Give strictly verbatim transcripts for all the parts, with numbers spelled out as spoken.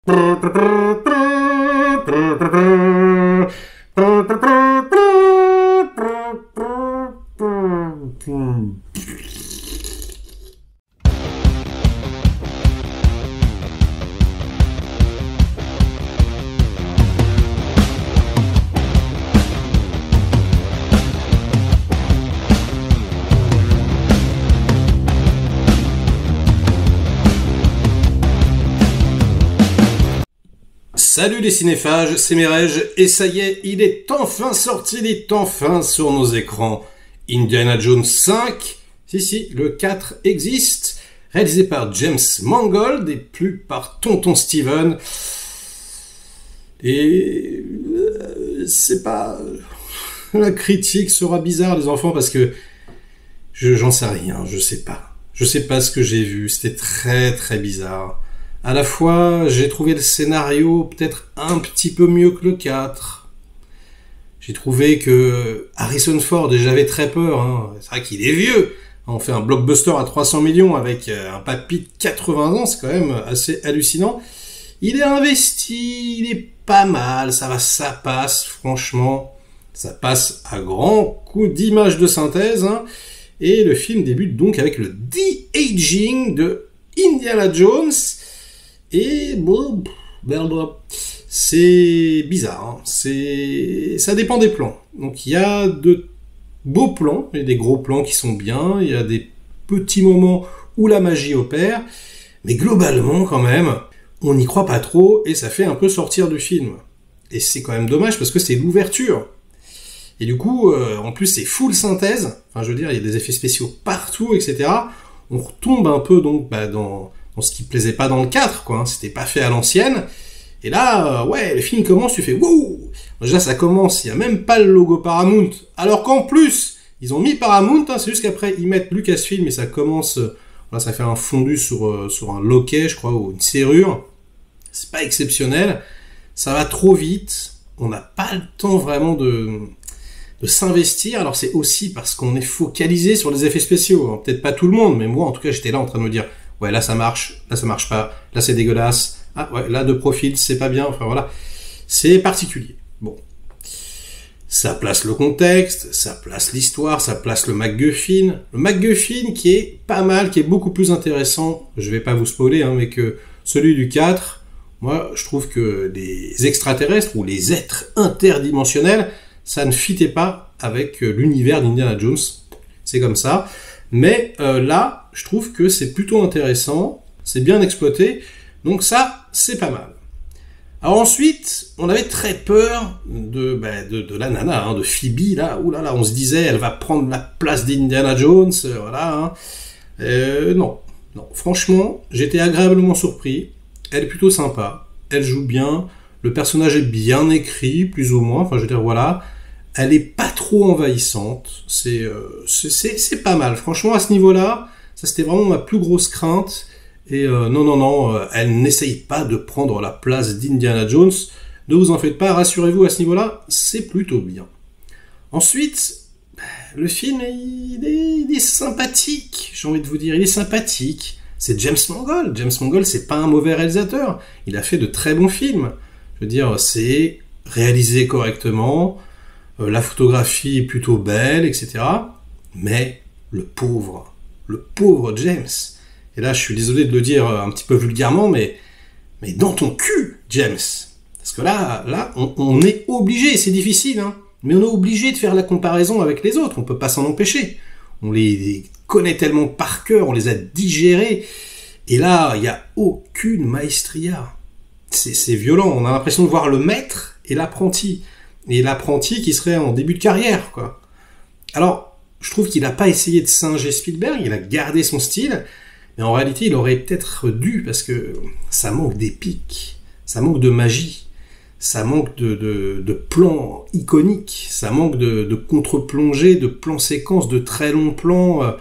Salut les cinéphages, c'est Merege, et ça y est, il est enfin sorti, il est enfin sur nos écrans. Indiana Jones cinq, si si, le quatre existe, réalisé par James Mangold et plus par Tonton Steven. Et euh, c'est pas... La critique sera bizarre les enfants parce que je j'en sais rien, je sais pas. Je sais pas ce que j'ai vu, c'était très très bizarre. À la fois, j'ai trouvé le scénario peut-être un petit peu mieux que le quatre. J'ai trouvé que Harrison Ford, et j'avais très peur, hein. C'est vrai qu'il est vieux. On fait un blockbuster à trois cents millions avec un papy de quatre-vingts ans, c'est quand même assez hallucinant. Il est investi, il est pas mal, ça va, ça passe, franchement. Ça passe à grands coups d'images de synthèse, hein. Et le film débute donc avec le de-aging de Indiana Jones. Et bon, c'est bizarre, hein. C'est, ça dépend des plans. Donc il y a de beaux plans, il y a des gros plans qui sont bien, il y a des petits moments où la magie opère, mais globalement quand même, on n'y croit pas trop et ça fait un peu sortir du film. Et c'est quand même dommage parce que c'est l'ouverture. Et du coup, euh, en plus c'est full synthèse, enfin je veux dire, il y a des effets spéciaux partout, et cetera. On retombe un peu donc bah, dans... ce qui plaisait pas dans le quatre, quoi, hein. C'était pas fait à l'ancienne. Et là, euh, ouais, le film commence, tu fais wouh. Déjà, ça commence, il y a même pas le logo Paramount. Alors qu'en plus, ils ont mis Paramount, hein, c'est juste qu'après, ils mettent Lucasfilm et ça commence, euh, voilà, ça fait un fondu sur, euh, sur un loquet, je crois, ou une serrure. C'est pas exceptionnel. Ça va trop vite. On n'a pas le temps vraiment de, de s'investir. Alors, c'est aussi parce qu'on est focalisé sur les effets spéciaux, hein. Peut-être pas tout le monde, mais moi, en tout cas, j'étais là en train de me dire, ouais, là ça marche, là ça marche pas, là c'est dégueulasse, ah ouais, là de profil c'est pas bien, enfin voilà. C'est particulier. Bon. Ça place le contexte, ça place l'histoire, ça place le MacGuffin. Le MacGuffin qui est pas mal, qui est beaucoup plus intéressant, je vais pas vous spoiler, hein, mais que celui du quatre, moi je trouve que les extraterrestres ou les êtres interdimensionnels, ça ne fitait pas avec l'univers d'Indiana Jones. C'est comme ça. Mais euh, là, je trouve que c'est plutôt intéressant, c'est bien exploité, donc ça, c'est pas mal. Alors ensuite, on avait très peur de, bah, de, de la nana, hein, de Phoebe, là, ouh là là, on se disait, elle va prendre la place d'Indiana Jones, euh, voilà. Hein. Euh, non, non, franchement, j'étais agréablement surpris, elle est plutôt sympa, elle joue bien, le personnage est bien écrit, plus ou moins, enfin je veux dire, voilà. Elle est pas trop envahissante, c'est euh, c'est pas mal. Franchement, à ce niveau-là, ça c'était vraiment ma plus grosse crainte. Et euh, non, non, non, euh, elle n'essaye pas de prendre la place d'Indiana Jones. Ne vous en faites pas, rassurez-vous, à ce niveau-là, c'est plutôt bien. Ensuite, le film, il est, il est sympathique, j'ai envie de vous dire, il est sympathique. C'est James Mangold. James Mangold, c'est pas un mauvais réalisateur. Il a fait de très bons films. Je veux dire, c'est réalisé correctement. La photographie est plutôt belle, et cetera. Mais le pauvre, le pauvre James. Et là, je suis désolé de le dire un petit peu vulgairement, mais, mais dans ton cul, James. Parce que là, là, on, on est obligé, c'est difficile, hein, mais on est obligé de faire la comparaison avec les autres. On peut pas s'en empêcher. On les, les connaît tellement par cœur, on les a digérés. Et là, il y a aucune maestria. C'est, c'est violent. On a l'impression de voir le maître et l'apprenti. Et l'apprenti qui serait en début de carrière, quoi. Alors, je trouve qu'il n'a pas essayé de singer Spielberg, il a gardé son style, mais en réalité, il aurait peut-être dû, parce que ça manque d'épique, ça manque de magie, ça manque de, de, de plans iconiques, ça manque de, de contre-plongées, de plans-séquences, de très longs plans.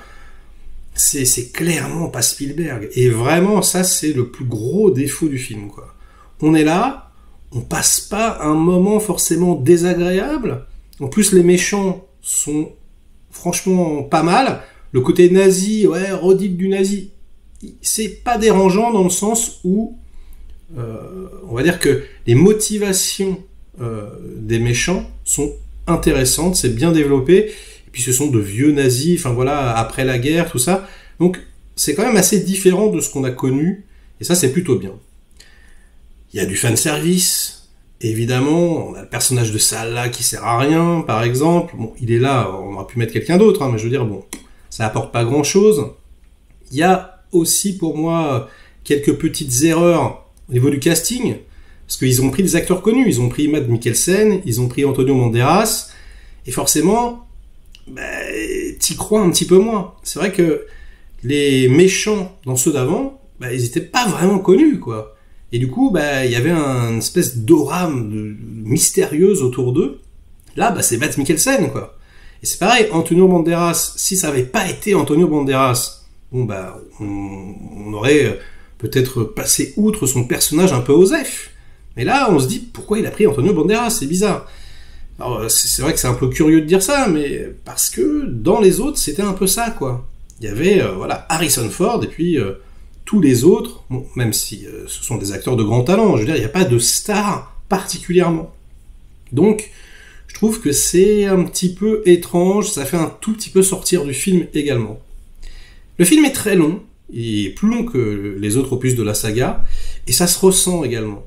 C'est, c'est clairement pas Spielberg. Et vraiment, ça, c'est le plus gros défaut du film, quoi. On est là, on passe pas un moment forcément désagréable. En plus, les méchants sont franchement pas mal. Le côté nazi, ouais, redite du nazi, c'est pas dérangeant dans le sens où Euh, on va dire que les motivations euh, des méchants sont intéressantes, c'est bien développé, et puis ce sont de vieux nazis, enfin voilà, après la guerre, tout ça. Donc c'est quand même assez différent de ce qu'on a connu, et ça c'est plutôt bien. Il y a du fanservice, évidemment, on a le personnage de Salah qui sert à rien, par exemple. Bon, il est là, on aurait pu mettre quelqu'un d'autre, hein, mais je veux dire, bon, ça apporte pas grand-chose. Il y a aussi, pour moi, quelques petites erreurs au niveau du casting, parce qu'ils ont pris des acteurs connus, ils ont pris Mads Mikkelsen, ils ont pris Antonio Banderas, et forcément, bah, t'y crois un petit peu moins. C'est vrai que les méchants dans ceux d'avant, bah, ils étaient pas vraiment connus, quoi. Et du coup, bah, il y avait un, une espèce d'aura mystérieuse autour d'eux. Là, bah, c'est Mads Mikkelsen, quoi. Et c'est pareil, Antonio Banderas, si ça avait pas été Antonio Banderas, bon, bah, on, on aurait peut-être passé outre son personnage un peu osef. Mais là, on se dit, pourquoi il a pris Antonio Banderas? C'est bizarre. Alors, c'est vrai que c'est un peu curieux de dire ça, mais parce que dans les autres, c'était un peu ça, quoi. Il y avait, euh, voilà, Harrison Ford, et puis euh, tous les autres, bon, même si euh, ce sont des acteurs de grand talent, je veux dire, il n'y a pas de star particulièrement. Donc, je trouve que c'est un petit peu étrange, ça fait un tout petit peu sortir du film également. Le film est très long, il est plus long que les autres opus de la saga, et ça se ressent également.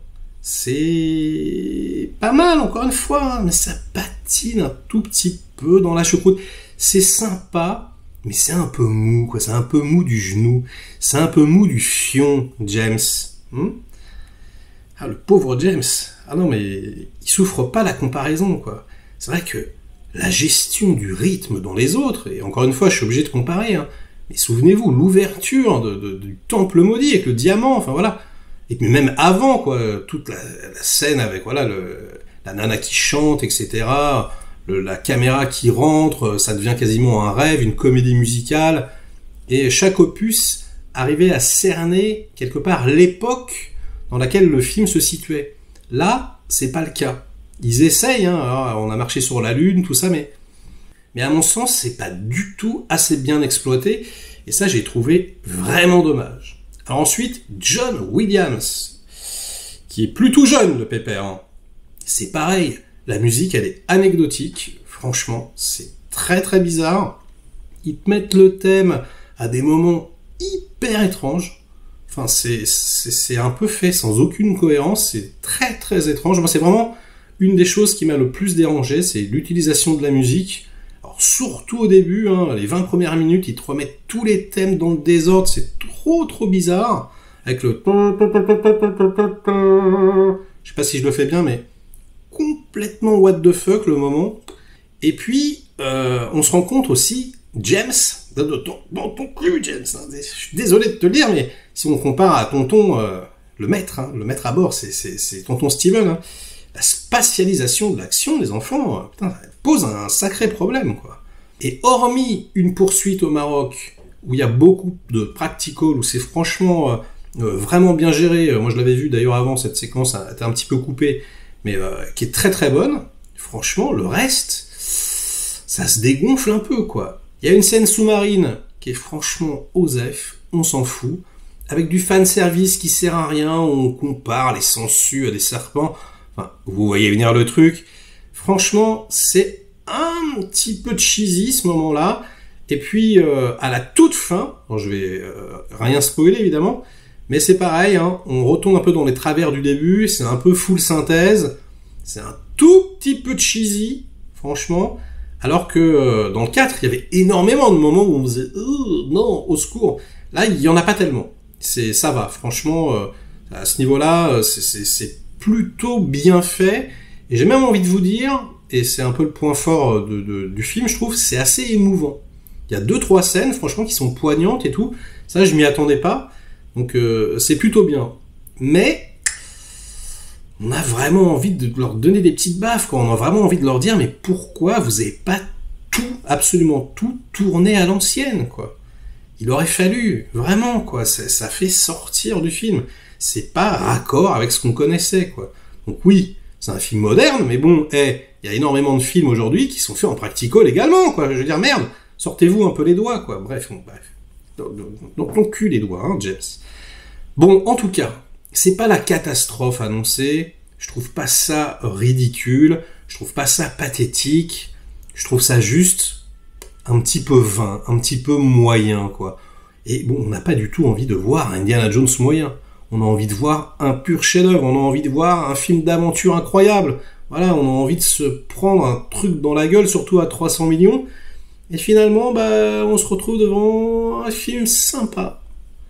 C'est pas mal, encore une fois, mais ça patine un tout petit peu dans la choucroute. C'est sympa, mais c'est un peu mou, quoi. C'est un peu mou du genou. C'est un peu mou du fion, James. Hmm ah, le pauvre James. Ah non, mais il souffre pas la comparaison, quoi. C'est vrai que la gestion du rythme dans les autres, et encore une fois, je suis obligé de comparer, hein, mais souvenez-vous, l'ouverture de, de, du temple maudit avec le diamant, enfin voilà. Et puis même avant, quoi, toute la, la scène avec voilà le, la nana qui chante, et cetera. Le, la caméra qui rentre, ça devient quasiment un rêve, une comédie musicale. Et chaque opus arrivait à cerner quelque part l'époque dans laquelle le film se situait. Là, c'est pas le cas. Ils essayent, hein, alors, on a marché sur la lune, tout ça, mais mais à mon sens, c'est pas du tout assez bien exploité. Et ça, j'ai trouvé vraiment dommage. Alors ensuite, John Williams, qui est plutôt jeune, le pépère. Hein. C'est pareil, la musique, elle est anecdotique. Franchement, c'est très très bizarre. Ils te mettent le thème à des moments hyper étranges. Enfin, c'est c'est un peu fait sans aucune cohérence. C'est très très étrange. Moi, c'est vraiment une des choses qui m'a le plus dérangé, c'est l'utilisation de la musique. Alors, surtout au début, hein, les vingt premières minutes, ils te remettent tous les thèmes dans le désordre, c'est trop trop bizarre, avec le... Je sais pas si je le fais bien, mais complètement what the fuck le moment. Et puis, euh, on se rend compte aussi, James, dans ton, dans ton cul, James, hein, je suis désolé de te le dire, mais si on compare à tonton, euh, le maître, hein, le maître à bord, c'est tonton Steven, hein, la spatialisation de l'action des enfants, euh, putain, elle pose un sacré problème, quoi. Et hormis une poursuite au Maroc, où il y a beaucoup de practical, où c'est franchement euh, euh, vraiment bien géré, moi je l'avais vu d'ailleurs avant, cette séquence a été un petit peu coupée, mais euh, qui est très très bonne, franchement, le reste, ça se dégonfle un peu, quoi. Il y a une scène sous-marine qui est franchement osef, on s'en fout, avec du fanservice qui sert à rien, on compare les sangsues à des serpents, enfin, vous voyez venir le truc. Franchement, c'est un petit peu cheesy ce moment-là. Et puis, euh, à la toute fin, bon, je vais euh, rien spoiler évidemment, mais c'est pareil, hein, on retourne un peu dans les travers du début, c'est un peu full synthèse, c'est un tout petit peu cheesy, franchement, alors que euh, dans le quatre, il y avait énormément de moments où on faisait oh, « non, au secours ». Là, il y en a pas tellement. C'est, ça va, franchement, euh, à ce niveau-là, c'est plutôt bien fait. Et j'ai même envie de vous dire, et c'est un peu le point fort de, de, du film, je trouve, c'est assez émouvant. Il y a deux, trois scènes, franchement, qui sont poignantes et tout. Ça, je m'y attendais pas. Donc, euh, c'est plutôt bien. Mais, on a vraiment envie de leur donner des petites baffes, quoi. On a vraiment envie de leur dire, mais pourquoi vous n'avez pas tout, absolument tout, tourné à l'ancienne, quoi. Il aurait fallu, vraiment, quoi. Ça, ça fait sortir du film. C'est pas raccord avec ce qu'on connaissait, quoi. Donc oui, c'est un film moderne, mais bon, il hey, y a énormément de films aujourd'hui qui sont faits en practical également, quoi. Je veux dire, merde, sortez-vous un peu les doigts, quoi. Bref, bon, bref. Donc, donc, donc, cul les doigts, hein, James. Bon, en tout cas, c'est pas la catastrophe annoncée. Je trouve pas ça ridicule. Je trouve pas ça pathétique. Je trouve ça juste un petit peu vain, un petit peu moyen, quoi. Et bon, on n'a pas du tout envie de voir un Indiana Jones moyen. On a envie de voir un pur chef-d'œuvre. On a envie de voir un film d'aventure incroyable. Voilà, on a envie de se prendre un truc dans la gueule, surtout à trois cents millions. Et finalement, bah, on se retrouve devant un film sympa.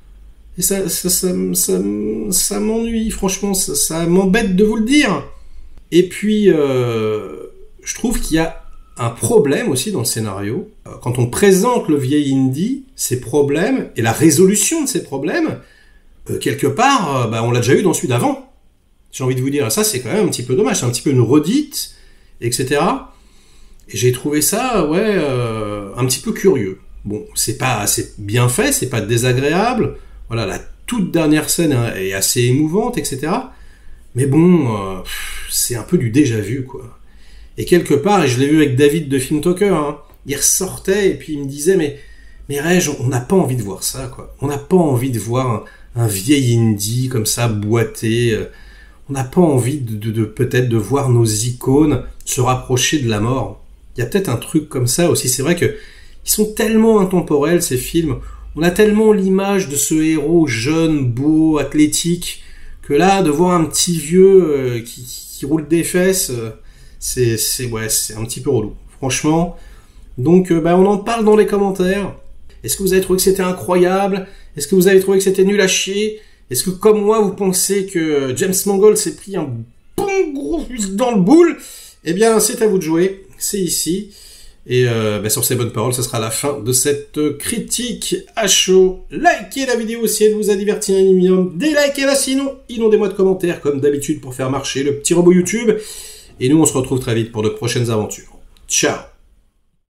Et ça, ça, ça, ça, ça m'ennuie, franchement, ça, ça m'embête de vous le dire. Et puis, euh, je trouve qu'il y a un problème aussi dans le scénario. Quand on présente le vieil Indy, ses problèmes, et la résolution de ces problèmes, euh, quelque part, euh, bah, on l'a déjà eu dans celui d'avant. J'ai envie de vous dire, ça c'est quand même un petit peu dommage, c'est un petit peu une redite, et cetera. Et j'ai trouvé ça, ouais, euh, un petit peu curieux. Bon, c'est pas, c'est bien fait, c'est pas désagréable. Voilà, la toute dernière scène est assez émouvante, et cetera. Mais bon, euh, c'est un peu du déjà vu, quoi. Et quelque part, et je l'ai vu avec David de Film Talker, hein, il ressortait et puis il me disait, mais, mais Reg, on n'a pas envie de voir ça, quoi. On n'a pas envie de voir un, un vieil Indy comme ça, boité. Euh, on n'a pas envie de, de, de peut-être de voir nos icônes se rapprocher de la mort. Il y a peut-être un truc comme ça aussi. C'est vrai que ils sont tellement intemporels, ces films. On a tellement l'image de ce héros jeune, beau, athlétique, que là, de voir un petit vieux euh, qui, qui roule des fesses, euh, c'est, c'est, ouais, c'est un petit peu relou. Franchement. Donc, euh, bah, on en parle dans les commentaires. Est-ce que vous avez trouvé que c'était incroyable? Est-ce que vous avez trouvé que c'était nul à chier? Est-ce que, comme moi, vous pensez que James Mangold s'est pris un bon gros dans le boule? Eh bien, c'est à vous de jouer. C'est ici. Et euh, bah, sur ces bonnes paroles, ce sera la fin de cette critique à chaud. Likez la vidéo si elle vous a diverti un minimum. Délikez-la sinon. Inondez-moi de commentaires, comme d'habitude, pour faire marcher le petit robot YouTube. Et nous, on se retrouve très vite pour de prochaines aventures. Ciao!